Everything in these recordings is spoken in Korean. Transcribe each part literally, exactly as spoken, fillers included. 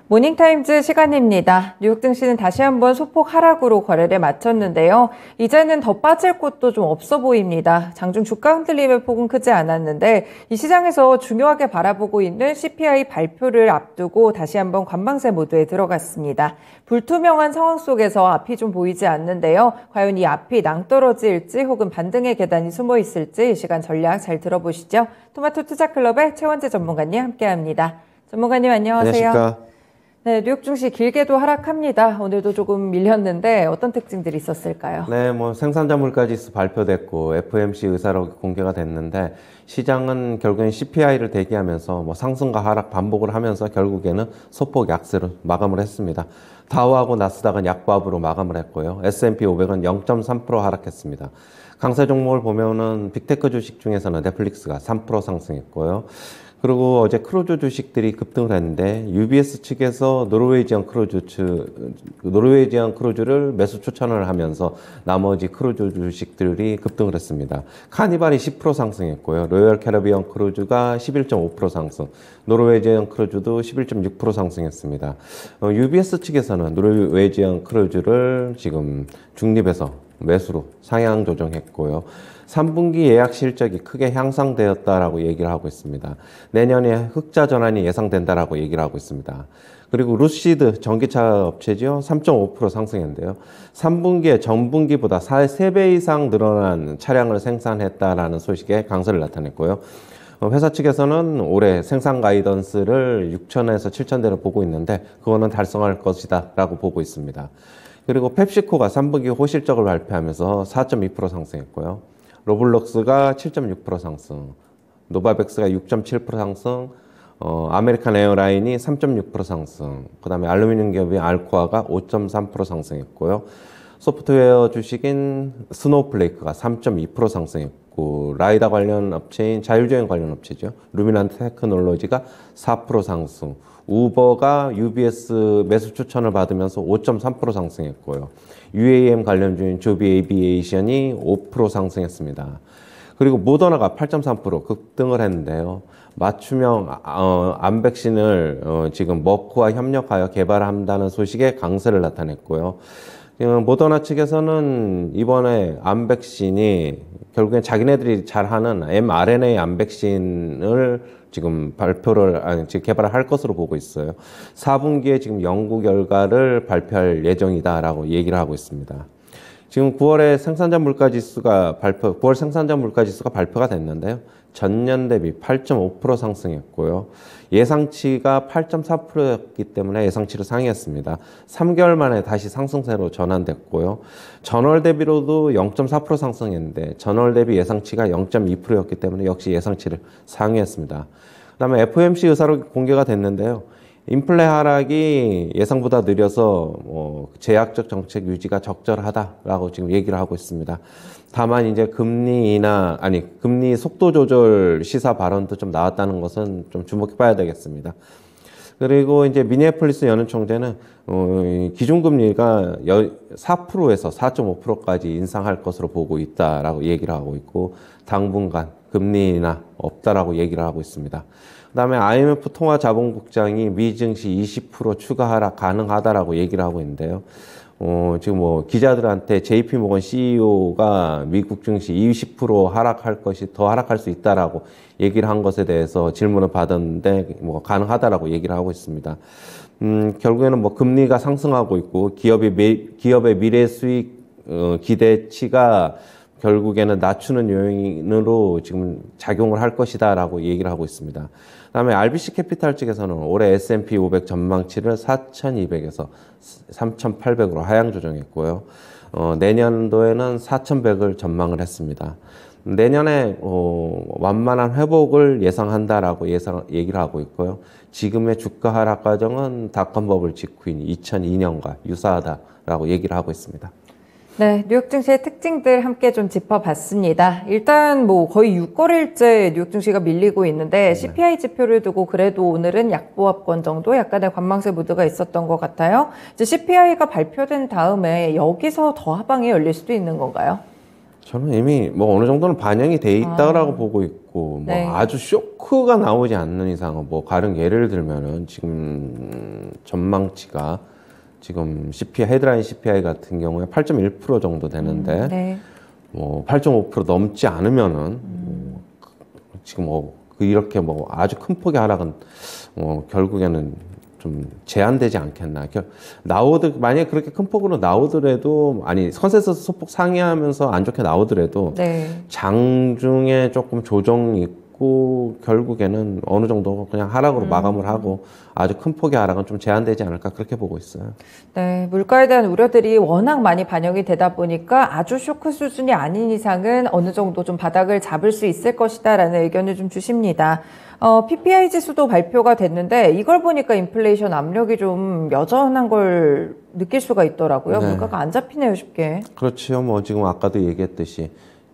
모닝타임즈 시간입니다. 뉴욕 증시는 다시 한번 소폭 하락으로 거래를 마쳤는데요. 이제는 더 빠질 곳도 좀 없어 보입니다. 장중 주가 흔들림의 폭은 크지 않았는데 이 시장에서 중요하게 바라보고 있는 씨피아이 발표를 앞두고 다시 한번 관망세 모드에 들어갔습니다. 불투명한 상황 속에서 앞이 좀 보이지 않는데요. 과연 이 앞이 낭떠러지일지 혹은 반등의 계단이 숨어 있을지 이 시간 전략 잘 들어보시죠. 토마토 투자클럽의 최원재 전문가님 함께합니다. 전문가님 안녕하세요. 안녕하십니까. 네, 뉴욕 증시 길게도 하락합니다. 오늘도 조금 밀렸는데 어떤 특징들이 있었을까요? 네, 뭐 생산자 물가지수 발표됐고 에프오엠씨 의사록이 공개가 됐는데 시장은 결국엔 씨피아이를 대기하면서 뭐 상승과 하락 반복을 하면서 결국에는 소폭 약세로 마감을 했습니다. 다우하고 나스닥은 약보합으로 마감을 했고요. 에스 앤 피 오백은 영 점 삼 퍼센트 하락했습니다. 강세 종목을 보면은 빅테크 주식 중에서는 넷플릭스가 삼 퍼센트 상승했고요. 그리고 어제 크루즈 주식들이 급등을 했는데 유비에스 측에서 노르웨이지언 크루즈 측, 노르웨이지언 크루즈를 매수 추천을 하면서 나머지 크루즈 주식들이 급등을 했습니다. 카니발이 십 퍼센트 상승했고요. 로열 캐리비언 크루즈가 십일 점 오 퍼센트 상승, 노르웨이지언 크루즈도 십일 점 육 퍼센트 상승했습니다. 어, 유비에스 측에서는 노르웨이지언 크루즈를 지금 중립에서 매수로 상향 조정했고요. 삼 분기 예약 실적이 크게 향상되었다라고 얘기를 하고 있습니다. 내년에 흑자 전환이 예상된다라고 얘기를 하고 있습니다. 그리고 루시드 전기차 업체죠. 삼 점 오 퍼센트 상승했는데요. 삼 분기에 전분기보다 세 배 이상 늘어난 차량을 생산했다라는 소식에 강세를 나타냈고요. 회사 측에서는 올해 생산 가이던스를 육천에서 칠천 대를 보고 있는데 그거는 달성할 것이다 라고 보고 있습니다. 그리고 펩시코가 삼 분기 호실적을 발표하면서 사 점 이 퍼센트 상승했고요. 로블록스가 칠 점 육 퍼센트 상승, 노바백스가 육 점 칠 퍼센트 상승, 어, 아메리칸 에어라인이 삼 점 육 퍼센트 상승, 그 다음에 알루미늄 기업인 알코아가 오 점 삼 퍼센트 상승했고요. 소프트웨어 주식인 스노우플레이크가 삼 점 이 퍼센트 상승했고, 라이다 관련 업체인 자율주행 관련 업체죠. 루미넌트 테크놀로지가 사 퍼센트 상승, 우버가 유비에스 매수 추천을 받으면서 오 점 삼 퍼센트 상승했고요. 유에이엠 관련주인 조비 에이비에이션이 오 퍼센트 상승했습니다. 그리고 모더나가 팔 점 삼 퍼센트 급등을 했는데요. 맞춤형 어, 암 백신을 어, 지금 머크와 협력하여 개발한다는 소식에 강세를 나타냈고요. 모더나 측에서는 이번에 암 백신이 결국엔 자기네들이 잘하는 엠알엔에이 암 백신을 지금 발표를, 아니, 지금 개발을 할 것으로 보고 있어요. 사 분기에 지금 연구 결과를 발표할 예정이다라고 얘기를 하고 있습니다. 지금 구월에 생산자 물가 지수가 발표, 구월 생산자 물가 지수가 발표가 됐는데요. 전년 대비 팔 점 오 퍼센트 상승했고요. 예상치가 팔 점 사 퍼센트였기 때문에 예상치를 상회했습니다. 삼 개월 만에 다시 상승세로 전환됐고요. 전월 대비로도 영 점 사 퍼센트 상승했는데 전월 대비 예상치가 영 점 이 퍼센트였기 때문에 역시 예상치를 상회했습니다. 그 다음에 에프오엠씨 의사록이 공개가 됐는데요. 인플레 하락이 예상보다 느려서 뭐 제약적 정책 유지가 적절하다라고 지금 얘기를 하고 있습니다. 다만 이제 금리 인하, 아니 금리 속도 조절 시사 발언도 좀 나왔다는 것은 좀 주목해 봐야 되겠습니다. 그리고 이제 미니애폴리스 연은총재는 어, 기준금리가 사 퍼센트에서 사 점 오 퍼센트까지 인상할 것으로 보고 있다라고 얘기를 하고 있고 당분간 금리 인하 없다라고 얘기를 하고 있습니다. 그 다음에 아이엠에프 통화자본국장이 미 증시 이십 퍼센트 추가 하락 가능하다라고 얘기를 하고 있는데요. 어, 지금 뭐 기자들한테 제이피모건 씨이오가 미국 증시 이십 퍼센트 하락할 것이 더 하락할 수 있다라고 얘기를 한 것에 대해서 질문을 받았는데 뭐 가능하다라고 얘기를 하고 있습니다. 음, 결국에는 뭐 금리가 상승하고 있고 기업의 미, 기업의 미래 수익 어, 기대치가 결국에는 낮추는 요인으로 지금 작용을 할 것이다라고 얘기를 하고 있습니다. 그다음에 알비씨 캐피탈 측에서는 올해 에스 앤 피 오백 전망치를 사천이백에서 삼천팔백으로 하향 조정했고요. 어, 내년도에는 사천백을 전망을 했습니다. 내년에 어, 완만한 회복을 예상한다라고 예상 얘기를 하고 있고요. 지금의 주가 하락 과정은 닷컴 버블 직후인 이천이 년과 유사하다라고 얘기를 하고 있습니다. 네, 뉴욕 증시의 특징들 함께 좀 짚어봤습니다. 일단 뭐 거의 육 거래일째 뉴욕 증시가 밀리고 있는데 씨피아이 지표를 두고 그래도 오늘은 약보합권 정도 약간의 관망세 무드가 있었던 것 같아요. 이제 씨피아이가 발표된 다음에 여기서 더 하방이 열릴 수도 있는 건가요? 저는 이미 뭐 어느 정도는 반영이 돼 있다라고 아. 보고 있고, 뭐 네. 아주 쇼크가 나오지 않는 이상은, 뭐 가령 예를 들면은 지금 전망치가 지금 씨피아이, 헤드라인 씨피아이 같은 경우에 팔 점 일 퍼센트 정도 되는데, 음, 네. 뭐 팔 점 오 퍼센트 넘지 않으면은 뭐 지금 뭐 이렇게 뭐 아주 큰 폭의 하락은 뭐 결국에는 좀 제한되지 않겠나. 나오드 만약에 그렇게 큰 폭으로 나오더라도, 아니 컨센서스 소폭 상회하면서 안 좋게 나오더라도 네. 장중에 조금 조정이 있고 결국에는 어느 정도 그냥 하락으로 음. 마감을 하고 아주 큰 폭의 하락은 좀 제한되지 않을까, 그렇게 보고 있어요. 네, 물가에 대한 우려들이 워낙 많이 반영이 되다 보니까 아주 쇼크 수준이 아닌 이상은 어느 정도 좀 바닥을 잡을 수 있을 것이다라는 의견을 좀 주십니다. 어, 피피아이 지수도 발표가 됐는데 이걸 보니까 인플레이션 압력이 좀 여전한 걸 느낄 수가 있더라고요. 네. 물가가 안 잡히네요, 쉽게. 그렇지요. 뭐 지금 아까도 얘기했듯이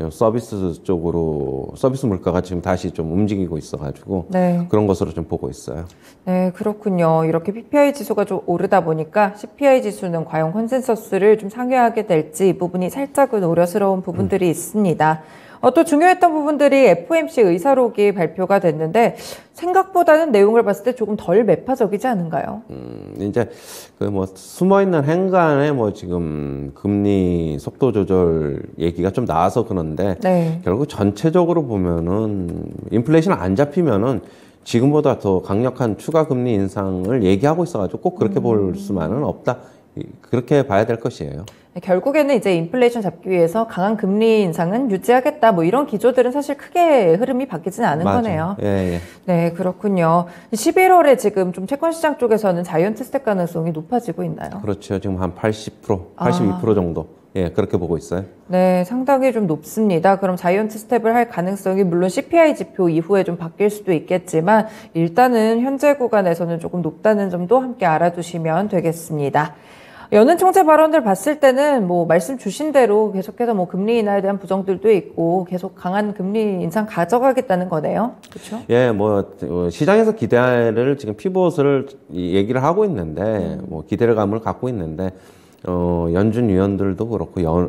서비스 쪽으로, 서비스 물가가 지금 다시 좀 움직이고 있어가지고 네. 그런 것으로 좀 보고 있어요. 네, 그렇군요. 이렇게 피피아이 지수가 좀 오르다 보니까 씨피아이 지수는 과연 컨센서스를 좀 상회하게 될지 이 부분이 살짝은 우려스러운 부분들이 음. 있습니다. 어, 또 중요했던 부분들이 에프오엠씨 의사록이 발표가 됐는데 생각보다는 내용을 봤을 때 조금 덜 매파적이지 않은가요? 음, 이제 그 뭐 숨어 있는 행간에 뭐 지금 금리 속도 조절 얘기가 좀 나와서 그런데, 네. 결국 전체적으로 보면은 인플레이션 안 잡히면은 지금보다 더 강력한 추가 금리 인상을 얘기하고 있어가지고 꼭 그렇게 음. 볼 수만은 없다. 그렇게 봐야 될 것이에요. 결국에는 이제 인플레이션 잡기 위해서 강한 금리 인상은 유지하겠다, 뭐 이런 기조들은 사실 크게 흐름이 바뀌지는 않은 맞아. 거네요. 예, 예. 네, 그렇군요. 십일월에 지금 좀 채권 시장 쪽에서는 자이언트 스텝 가능성이 높아지고 있나요? 그렇죠. 지금 한 팔십 퍼센트, 팔십이 퍼센트 아. 정도. 예, 그렇게 보고 있어요. 네, 상당히 좀 높습니다. 그럼 자이언트 스텝을 할 가능성이 물론 씨피아이 지표 이후에 좀 바뀔 수도 있겠지만 일단은 현재 구간에서는 조금 높다는 점도 함께 알아두시면 되겠습니다. 연은 총재 발언들 봤을 때는 뭐 말씀 주신 대로 계속해서 뭐 금리 인하에 대한 부정들도 있고 계속 강한 금리 인상 가져가겠다는 거네요. 그렇죠? 예, 뭐 시장에서 기대를 지금 피봇을 얘기를 하고 있는데, 음. 뭐 기대감을 갖고 있는데, 어, 연준 위원들도 그렇고, 연,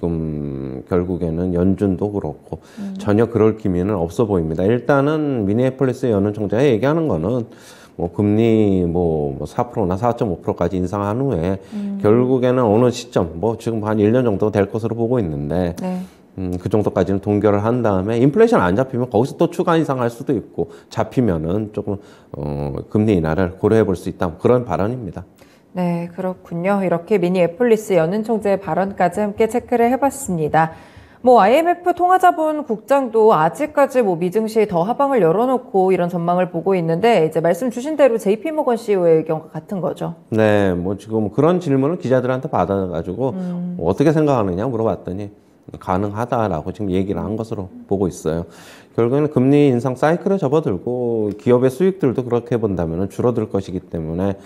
지금 결국에는 연준도 그렇고, 음. 전혀 그럴 기미는 없어 보입니다. 일단은 미니애폴리스 연은 총재가 얘기하는 거는 뭐 금리 뭐 사 퍼센트나 사 점 오 퍼센트까지 인상한 후에 음. 결국에는 어느 시점, 뭐 지금 한 일 년 정도 될 것으로 보고 있는데, 네. 음, 그 정도까지는 동결을 한 다음에 인플레이션 안 잡히면 거기서 또 추가 인상할 수도 있고, 잡히면은 조금 어, 금리 인하를 고려해 볼 수 있다, 그런 발언입니다. 네, 그렇군요. 이렇게 미니애폴리스 연은 총재의 발언까지 함께 체크를 해봤습니다. 뭐 아이엠에프 통화자본국장도 아직까지 뭐 미증시 더 하방을 열어놓고 이런 전망을 보고 있는데, 이제 말씀 주신 대로 제이피모건 씨이오의 의견과 같은 거죠. 네, 뭐 지금 그런 질문을 기자들한테 받아가지고 음. 뭐 어떻게 생각하느냐 물어봤더니 가능하다라고 지금 얘기를 한 것으로 보고 있어요. 결국에는 금리 인상 사이클에 접어들고 기업의 수익들도 그렇게 본다면 줄어들 것이기 때문에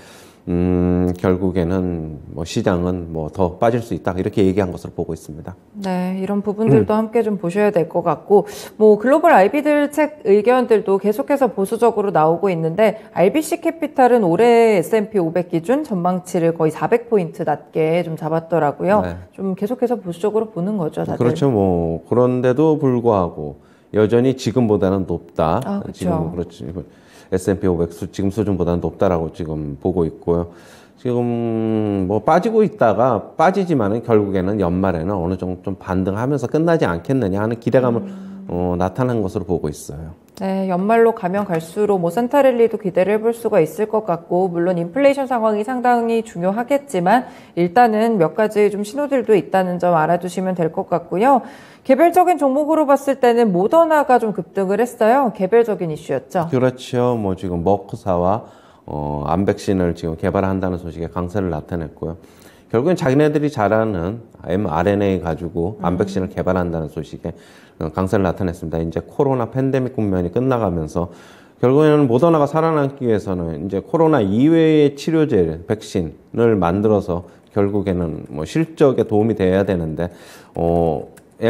음, 결국에는 뭐 시장은 뭐 더 빠질 수 있다, 이렇게 얘기한 것으로 보고 있습니다. 네, 이런 부분들도 음. 함께 좀 보셔야 될 것 같고, 뭐 글로벌 아이비들 책 의견들도 계속해서 보수적으로 나오고 있는데, 알비씨 캐피탈은 올해 에스앤피 오백 기준 전망치를 거의 사백 포인트 낮게 좀 잡았더라고요. 네. 좀 계속해서 보수적으로 보는 거죠, 다들. 그렇죠. 뭐 그런데도 불구하고 여전히 지금보다는 높다. 아, 그렇죠. 지금 그렇지. 에스앤피 오백 수, 지금 수준보다는 높다라고 지금 보고 있고요. 지금 뭐 빠지고 있다가 빠지지만은 결국에는 연말에는 어느 정도 좀 반등하면서 끝나지 않겠느냐 하는 기대감을 음. 어, 나타난 것으로 보고 있어요. 네, 연말로 가면 갈수록 뭐 센타랠리도 기대를 해볼 수가 있을 것 같고, 물론 인플레이션 상황이 상당히 중요하겠지만 일단은 몇 가지 좀 신호들도 있다는 점 알아두시면 될 것 같고요. 개별적인 종목으로 봤을 때는 모더나가 좀 급등을 했어요. 개별적인 이슈였죠. 그렇죠. 뭐 지금 머크사와 어, 암백신을 지금 개발한다는 소식에 강세를 나타냈고요. 결국엔 자기네들이 잘하는 엠알엔에이 가지고 암백신을 음. 개발한다는 소식에 강세를 나타냈습니다. 이제 코로나 팬데믹 국면이 끝나가면서 결국에는 모더나가 살아남기 위해서는 이제 코로나 이외의 치료제, 백신을 만들어서 결국에는 뭐 실적에 도움이 돼야 되는데, 어,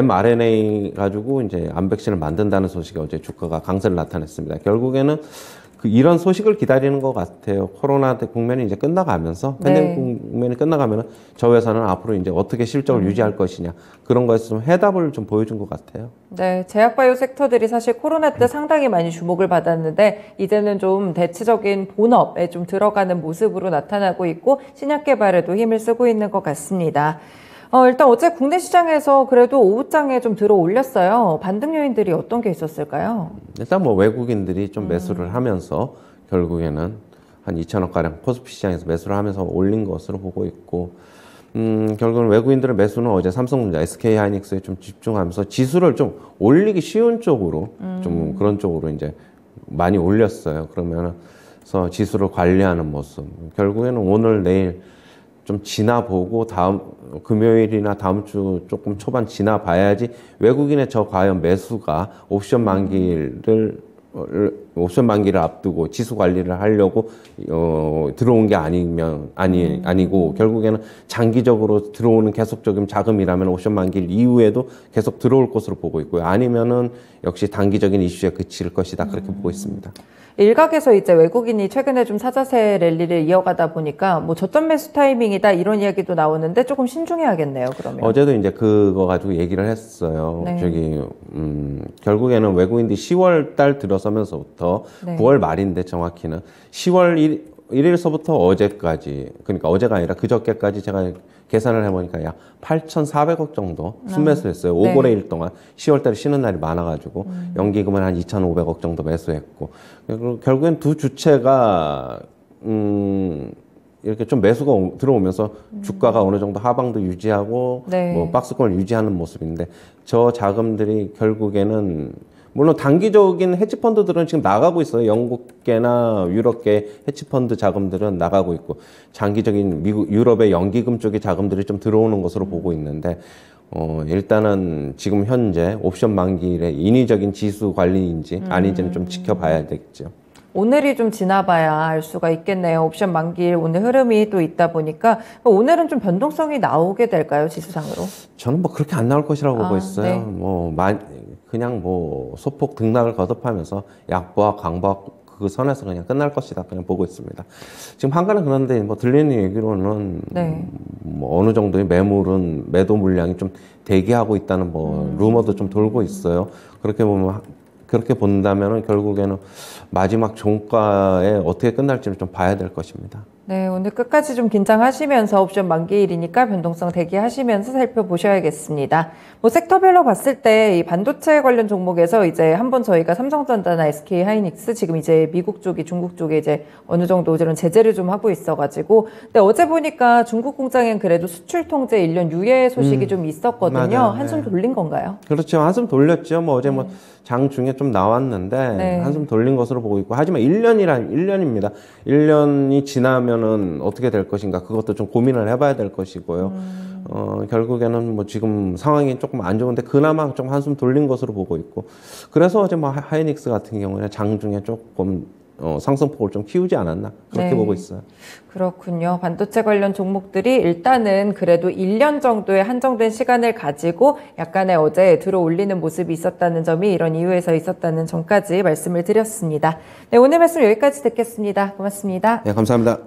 엠알엔에이 가지고 이제 암백신을 만든다는 소식에 어제 주가가 강세를 나타냈습니다. 결국에는 그 이런 소식을 기다리는 것 같아요. 코로나 국면이 이제 끝나가면서 팬데믹 네. 국면이 끝나가면은 저 회사는 앞으로 이제 어떻게 실적을 음. 유지할 것이냐 그런 거에서 좀 해답을 좀 보여준 것 같아요. 네, 제약바이오 섹터들이 사실 코로나 때 상당히 많이 주목을 받았는데 이제는 좀 대체적인 본업에 좀 들어가는 모습으로 나타나고 있고 신약 개발에도 힘을 쓰고 있는 것 같습니다. 어, 일단 어제 국내 시장에서 그래도 오후장에 좀 들어 올렸어요. 반등 요인들이 어떤 게 있었을까요? 일단 뭐 외국인들이 좀 매수를 하면서 결국에는 한 이천억 가량 코스피 시장에서 매수를 하면서 올린 것으로 보고 있고, 음, 결국은 외국인들의 매수는 어제 삼성전자, 에스케이하이닉스에 좀 집중하면서 지수를 좀 올리기 쉬운 쪽으로 좀 그런 쪽으로 이제 많이 올렸어요. 그러면서 지수를 관리하는 모습. 결국에는 오늘 내일 좀 지나보고 다음 금요일이나 다음 주 조금 초반 지나봐야지 외국인의 저 과연 매수가 옵션 만기를 옵션 만기를 앞두고 지수 관리를 하려고 어, 들어온 게 아니면 아니 아니고 결국에는 장기적으로 들어오는 계속적인 자금이라면 옵션 만기 이후에도 계속 들어올 것으로 보고 있고요. 아니면은 역시 단기적인 이슈에 그칠 것이다 그렇게 보고 있습니다. 일각에서 이제 외국인이 최근에 좀 사자세 랠리를 이어가다 보니까 뭐 저점 매수 타이밍이다 이런 이야기도 나오는데 조금 신중해야겠네요, 그러면. 어제도 이제 그거 가지고 얘기를 했어요. 네. 저기, 음, 결국에는 외국인들이 시월 달 들어서면서부터 네. 구월 말인데 정확히는 시월 일 일일서부터 어제까지, 그러니까 어제가 아니라 그저께까지 제가 계산을 해보니까 약 팔천사백억 정도 순매수했어요. 네. 오 거래 일 동안 시월 달에 쉬는 날이 많아가지고 음. 연기금은 한 이천오백억 정도 매수했고 그리고 결국엔 두 주체가 음 이렇게 좀 매수가 오, 들어오면서 음. 주가가 어느 정도 하방도 유지하고 네. 뭐 박스권을 유지하는 모습인데 저 자금들이 결국에는 물론 단기적인 헤지펀드들은 지금 나가고 있어요. 영국계나 유럽계 헤지펀드 자금들은 나가고 있고 장기적인 미국, 유럽의 연기금 쪽의 자금들이 좀 들어오는 것으로 음. 보고 있는데 어, 일단은 지금 현재 옵션 만기일의 인위적인 지수 관리인지 음. 아닌지는 좀 지켜봐야 되겠죠. 오늘이 좀 지나봐야 알 수가 있겠네요. 옵션 만기일 오늘 흐름이 또 있다 보니까 오늘은 좀 변동성이 나오게 될까요, 지수상으로? 저는 뭐 그렇게 안 나올 것이라고 아, 보고 있어요. 네. 뭐 그냥 뭐 소폭 등락을 거듭하면서 약보와 강보와 그 선에서 그냥 끝날 것이다 그냥 보고 있습니다. 지금 한가는 그런데 뭐 들리는 얘기로는 네. 뭐 어느 정도의 매물은 매도 물량이 좀 대기하고 있다는 뭐 음. 루머도 좀 돌고 있어요. 그렇게 보면 그렇게 본다면은 결국에는 마지막 종가에 어떻게 끝날지를 좀 봐야 될 것입니다. 네, 오늘 끝까지 좀 긴장하시면서 옵션 만기일이니까 변동성 대기하시면서 살펴보셔야겠습니다. 뭐 섹터별로 봤을 때 이 반도체 관련 종목에서 이제 한번 저희가 삼성전자나 에스케이하이닉스 지금 이제 미국 쪽이 중국 쪽에 이제 어느 정도 이런 제재를 좀 하고 있어가지고 근데 어제 보니까 중국 공장엔 그래도 수출 통제 일 년 유예 소식이 음, 좀 있었거든요. 맞아요. 한숨 네. 돌린 건가요? 그렇죠. 한숨 돌렸죠. 뭐 어제 네. 뭐 장 중에 좀 나왔는데 네. 한숨 돌린 것으로 보고 있고 하지만 일 년이란 일 년입니다. 일 년이 지나면은 어떻게 될 것인가 그것도 좀 고민을 해봐야 될 것이고요. 음. 어, 결국에는 뭐 지금 상황이 조금 안 좋은데 그나마 좀 한숨 돌린 것으로 보고 있고 그래서 어제 뭐 하이닉스 같은 경우에는 장 중에 조금 어, 상승폭을 좀 키우지 않았나 그렇게 네. 보고 있어요. 그렇군요. 반도체 관련 종목들이 일단은 그래도 일 년 정도의 한정된 시간을 가지고 약간의 어제 들어 올리는 모습이 있었다는 점이 이런 이유에서 있었다는 점까지 말씀을 드렸습니다. 네, 오늘 말씀 여기까지 듣겠습니다. 고맙습니다. 네, 감사합니다.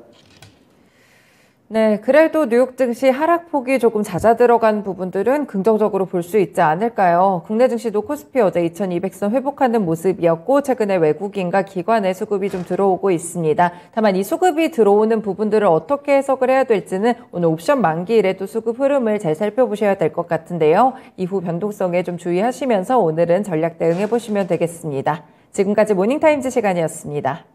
네, 그래도 뉴욕 증시 하락폭이 조금 잦아들어간 부분들은 긍정적으로 볼 수 있지 않을까요? 국내 증시도 코스피 어제 이천이백 선 회복하는 모습이었고 최근에 외국인과 기관의 수급이 좀 들어오고 있습니다. 다만 이 수급이 들어오는 부분들을 어떻게 해석을 해야 될지는 오늘 옵션 만기일에도 수급 흐름을 잘 살펴보셔야 될 것 같은데요. 이후 변동성에 좀 주의하시면서 오늘은 전략 대응해 보시면 되겠습니다. 지금까지 모닝타임즈 시간이었습니다.